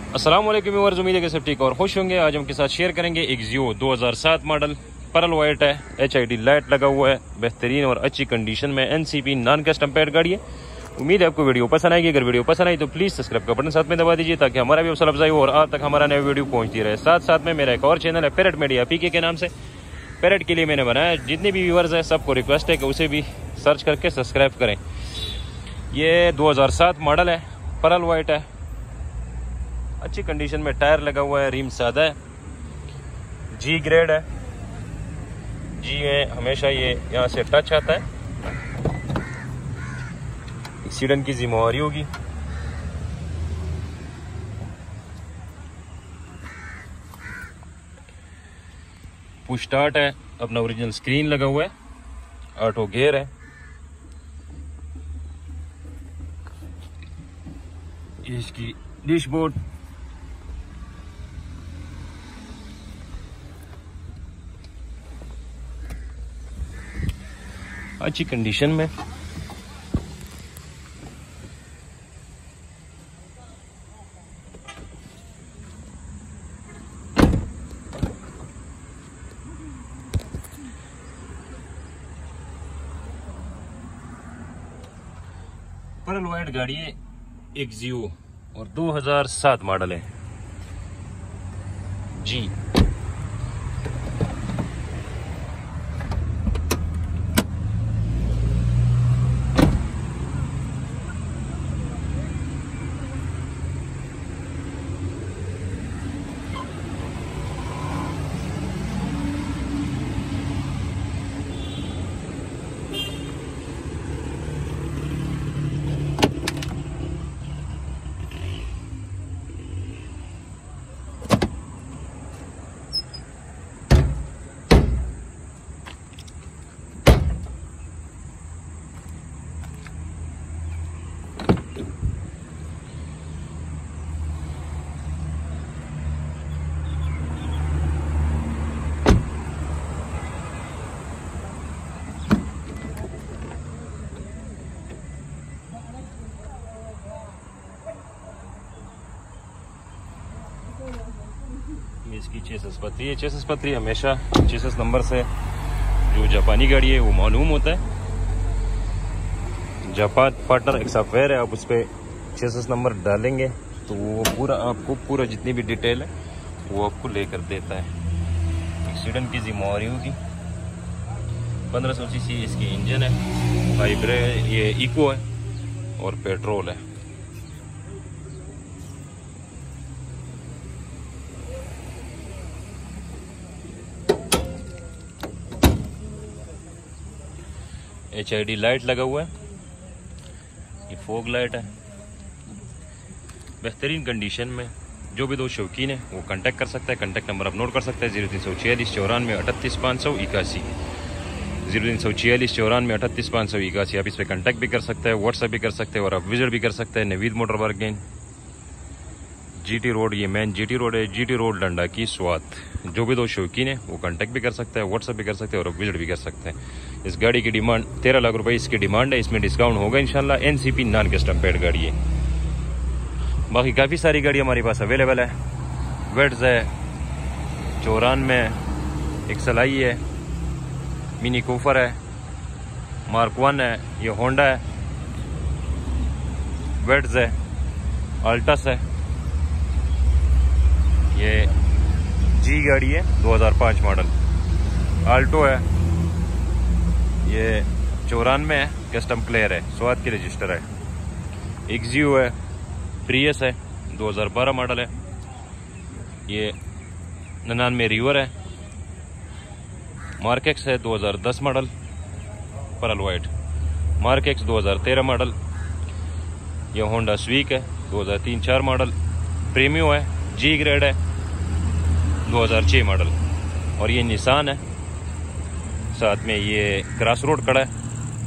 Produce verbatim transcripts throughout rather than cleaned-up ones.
अस्सलाम वालेकुम व्यूअर्स, उम्मीद है कि सब ठीक और खुश होंगे। आज हम के साथ शेयर करेंगे एक्सियो दो हज़ार सात मॉडल, पर्ल वाइट है, एच आई डी लाइट लगा हुआ है, बेहतरीन और अच्छी कंडीशन में N C P non custom paid गाड़ी है। उम्मीद है आपको वीडियो पसंद आएगी। अगर वीडियो पसंद आई तो प्लीज़ सब्सक्राइब का बटन साथ में दबा दीजिए ताकि हमारा भी हौसला अफजाई हो और आप तक हमारा नया वीडियो पहुंचती रहे। साथ साथ में मेरा एक और चैनल है पैरेट मीडिया पीके के नाम से, पैरेट के लिए मैंने बनाया। जितने भी व्यूअर्स हैं सबको रिक्वेस्ट है कि उसे भी सर्च करके सब्सक्राइब करें। ये दो हज़ार सात मॉडल है, पर्ल वाइट है, अच्छी कंडीशन में टायर लगा हुआ है, रिम सादा है, जी ग्रेड है। जी में हमेशा ये यहाँ से टच आता है, एक्सीडेंट की जिम्मेवारी होगी। पुश स्टार्ट है, अपना ओरिजिनल स्क्रीन लगा हुआ है, ऑटो गियर है। ये इसकी डैशबोर्ड, अच्छी कंडीशन में। पर्ल वाइट गाड़ी है, एक्सियो और दो हज़ार सात मॉडल है जी। इसकी चेसिस पत्री है, चेसिस पत्री हमेशा चेसिस नंबर से जो जापानी गाड़ी है वो मालूम होता है। जापान पार्टनर एक सॉफ्टवेयर है, आप उस पर चेसिस नंबर डालेंगे तो वो पूरा आपको पूरा जितनी भी डिटेल है वो आपको लेकर देता है। एक्सीडेंट की जिम्मेवारी होगी। पंद्रह सौ सी सी इसकी इंजन है, हाइब्रिड ये इको है और पेट्रोल है। एच आई डी लाइट लगा हुआ है, ये फोग लाइट है, बेहतरीन कंडीशन में। जो भी दो शौकीन है वो कांटेक्ट कर सकता है। कांटेक्ट नंबर आप नोट कर सकते हैं, जीरो तीन सौ छियालीस चौरानवे अठतीस पाँच सौ इक्यासी जीरो तीन सौ छियालीस चौरानवे अठतीस पाँच सौ इक्यासी। आप इस पर कांटेक्ट भी कर सकते हैं, व्हाट्सएप भी कर सकते हैं और आप विजिट भी कर सकते हैं। Naveed motor bargain GT road, ये मेन जीटी रोड है, जीटी रोड डंडा की स्वात। जो भी दो शौकीन है वो कांटेक्ट भी कर सकते हैं, व्हाट्सएप भी कर सकते हैं और विजिट भी कर सकते हैं। इस गाड़ी की डिमांड तेरह लाख रुपए इसकी डिमांड है, इसमें डिस्काउंट होगा इंशाल्लाह। एनसीपी नॉन कस्टम पेड गाड़ी है। बाकी काफ़ी सारी गाड़ी हमारे पास अवेलेबल है। वेट्स है, चौरानवे एक्सलाई है, मिनी कूफर है, मार्क वन है, ये होंडा है, वेट्स है, अल्टस है, ये जी गाड़ी है दो हज़ार पाँच मॉडल, आल्टो है, ये चौरानवे है, कस्टम प्लेयर है, स्वाद की रजिस्टर है, एक्सियो है, प्रियस है दो हज़ार बारह मॉडल है, ये निन्यानवे रिवर है, मार्केक्स है दो हज़ार दस मॉडल, पर्ल वाइट, मार्केक्स दो हज़ार तेरह मॉडल, ये होंडा स्वीक है दो हज़ार तीन चार मॉडल, प्रीमियो है, जी ग्रेड है दो हज़ार छह मॉडल, और ये निसान है। साथ में ये क्रॉस रोड खड़ा है,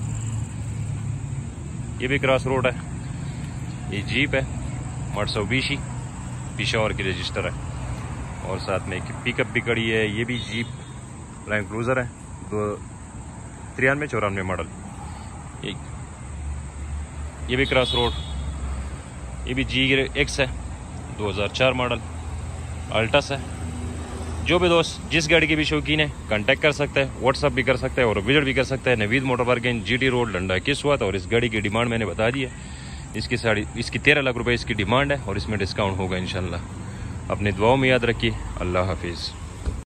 ये भी क्रॉस रोड है, ये जीप है मर्सोबिशी पिशावर की रजिस्टर है, और साथ में एक पिकअप भी खड़ी है, ये भी जीप लैंड क्रूजर है दो तिरानवे चौरानवे मॉडल। ये ये भी क्रॉस रोड, ये भी जी एक्स है दो हज़ार चार मॉडल अल्टस है। जो भी दोस्त जिस गाड़ी की भी शौकीन है कांटेक्ट कर सकता है, व्हाट्सअप भी कर सकता है और विजिट भी कर सकता है। Naveed motor parking, GT road, Danda किस्वत। और इस गाड़ी की डिमांड मैंने बता दी है, इसकी साड़ी इसकी तेरह लाख रुपए इसकी डिमांड है और इसमें डिस्काउंट होगा इंशाल्लाह। अपनी दुआओं में याद रखिए। अल्लाह हाफिज़।